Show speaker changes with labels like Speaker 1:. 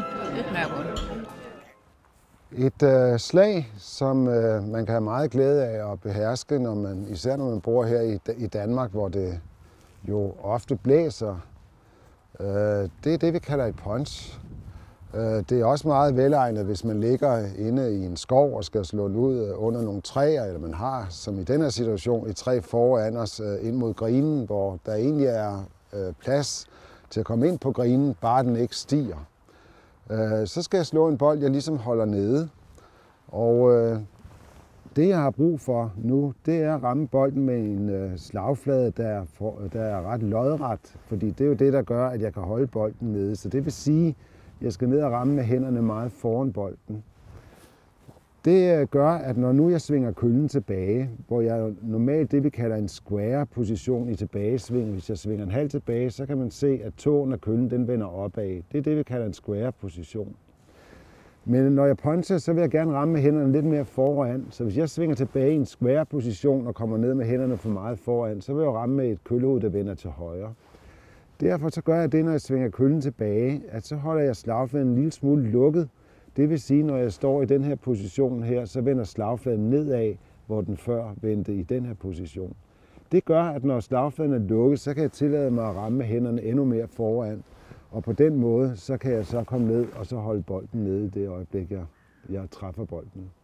Speaker 1: Det smager godt.
Speaker 2: Et slag, som man kan have meget glæde af at beherske, især når man bor her i Danmark, hvor det jo ofte blæser, det er det, vi kalder et punch. Det er også meget velegnet, hvis man ligger inde i en skov og skal slå ud under nogle træer, eller man har, som i den her situation, et træ foran os ind mod grinen, hvor der egentlig er plads til at komme ind på grinen, bare den ikke stiger. Så skal jeg slå en bold, jeg ligesom holder nede. Og det, jeg har brug for nu, det er at ramme bolden med en slagflade, der er ret lodret. Fordi det er jo det, der gør, at jeg kan holde bolden nede. Så det vil sige, at jeg skal ned og ramme med hænderne meget foran bolden. Det gør, at når nu jeg svinger køllen tilbage, hvor jeg normalt det, vi kalder en square position i tilbagesving, hvis jeg svinger en halv tilbage, så kan man se, at tåen af køllen den vender opad. Det er det, vi kalder en square position. Men når jeg puncher, så vil jeg gerne ramme med hænderne lidt mere foran. Så hvis jeg svinger tilbage i en square position og kommer ned med hænderne for meget foran, så vil jeg ramme med et køllehoved, der vender til højre. Derfor så gør jeg det, når jeg svinger køllen tilbage, at så holder jeg slagfladen en lille smule lukket. Det vil sige, når jeg står i den her position her, så vender slagfladen nedad, hvor den før vendte i den her position. Det gør, at når slagfladen er lukket, så kan jeg tillade mig at ramme med hænderne endnu mere foran. Og på den måde, så kan jeg så komme ned og så holde bolden nede i det øjeblik, jeg træffer bolden.